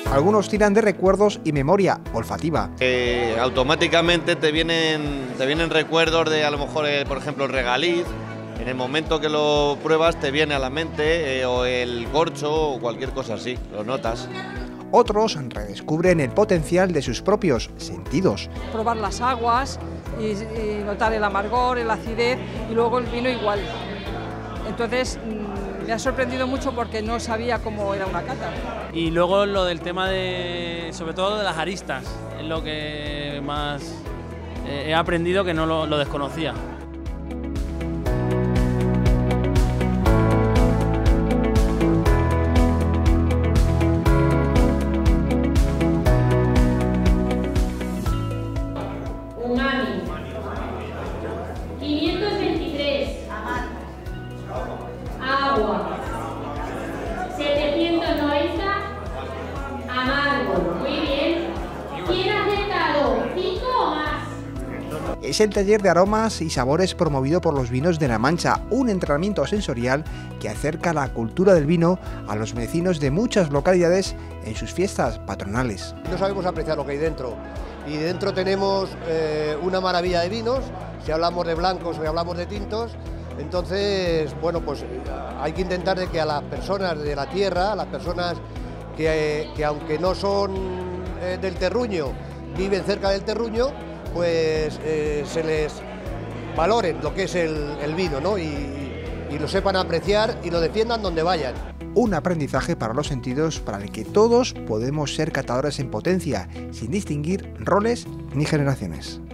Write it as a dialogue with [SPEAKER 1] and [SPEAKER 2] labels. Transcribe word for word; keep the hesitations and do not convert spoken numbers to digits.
[SPEAKER 1] Algunos tiran de recuerdos y memoria olfativa.
[SPEAKER 2] Eh, automáticamente te vienen, te vienen recuerdos de, a lo mejor, eh, por ejemplo, el regaliz. En el momento que lo pruebas te viene a la mente, eh, o el corcho o cualquier cosa así, lo notas.
[SPEAKER 1] Otros redescubren el potencial de sus propios sentidos.
[SPEAKER 3] Probar las aguas y, y notar el amargor, la acidez, y luego el vino igual. Entonces me ha sorprendido mucho porque no sabía cómo era una cata.
[SPEAKER 4] Y luego lo del tema de, sobre todo de las aristas, es lo que más eh, he aprendido, que no lo, lo desconocía.
[SPEAKER 5] Umami, quinientos veintitrés, agua, setecientos noventa, amargo. Muy bien. ¿Quién ha acertado? ¿Cinco o más?
[SPEAKER 1] Es el taller de aromas y sabores promovido por los Vinos de la Mancha, un entrenamiento sensorial que acerca la cultura del vino a los vecinos de muchas localidades en sus fiestas patronales.
[SPEAKER 6] No sabemos apreciar lo que hay dentro. Y dentro tenemos eh, una maravilla de vinos, si hablamos de blancos o si hablamos de tintos. Entonces, bueno, pues hay que intentar de que a las personas de la tierra, a las personas que, que aunque no son eh, del terruño, viven cerca del terruño, pues eh, se les valoren lo que es el, el vino, ¿no? Y, y lo sepan apreciar y lo defiendan donde vayan.
[SPEAKER 1] Un aprendizaje para los sentidos para el que todos podemos ser catadores en potencia, sin distinguir roles ni generaciones.